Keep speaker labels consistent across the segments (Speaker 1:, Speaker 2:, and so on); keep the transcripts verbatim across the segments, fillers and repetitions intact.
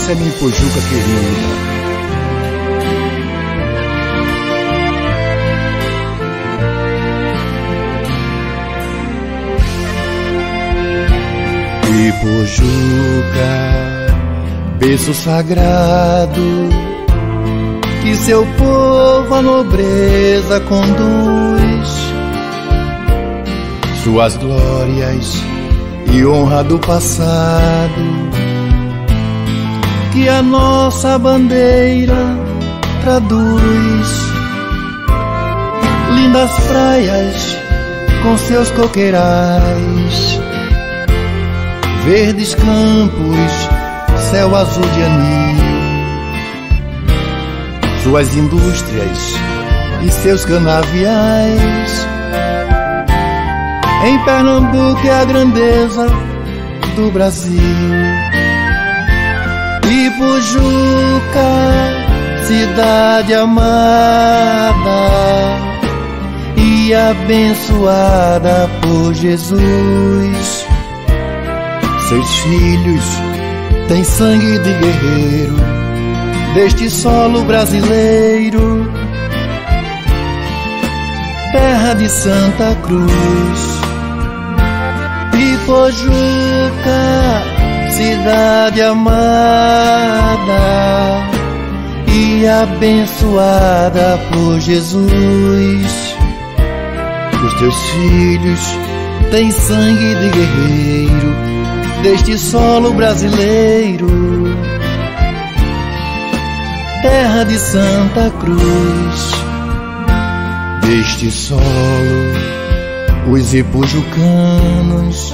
Speaker 1: essa é minha Ipujuca querida. Ipujuca, berço sagrado, que seu povo a nobreza conduz, suas glórias e honra do passado, que a nossa bandeira traduz. Lindas praias com seus coqueirais, verdes campos, céu azul de anil, suas indústrias e seus canaviais. Em Pernambuco é a grandeza do Brasil. Ipujuca, cidade amada e abençoada por Jesus. Seus filhos têm sangue de guerreiro deste solo brasileiro, terra de Santa Cruz. Ipujuca, cidade amada e abençoada por Jesus. Os teus filhos têm sangue de guerreiro deste solo brasileiro, terra de Santa Cruz. Deste solo, os ipujucanos,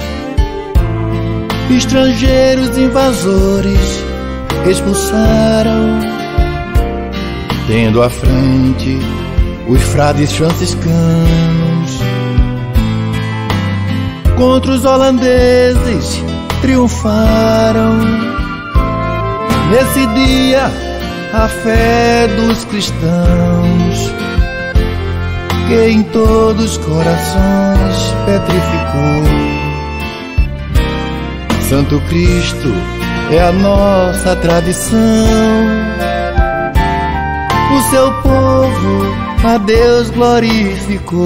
Speaker 1: estrangeiros invasores, expulsaram, tendo à frente os frades franciscanos. Contra os holandeses triunfaram. Nesse dia, a fé dos cristãos, que em todos os corações petrificou. Santo Cristo é a nossa tradição. O seu povo a Deus glorificou.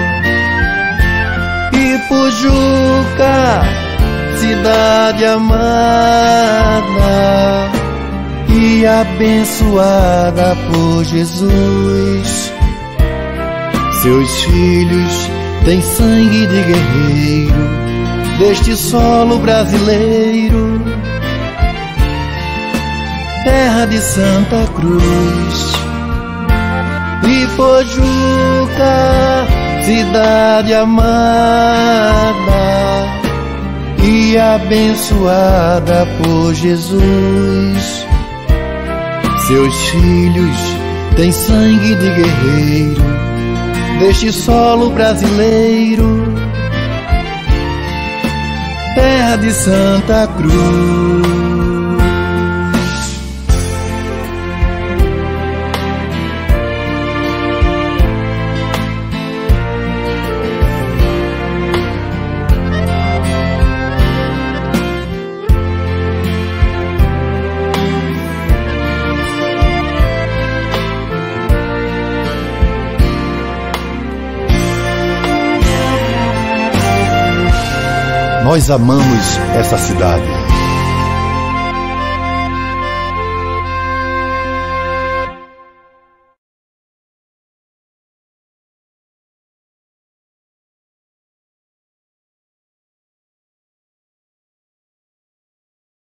Speaker 1: Ipujuca, cidade amada e abençoada por Jesus. Seus filhos têm sangue de guerreiro deste solo brasileiro, terra de Santa Cruz. Ipujuca, cidade amada e abençoada por Jesus. Seus filhos têm sangue de guerreiro deste solo brasileiro, terra de Santa Cruz. Nós amamos essa cidade.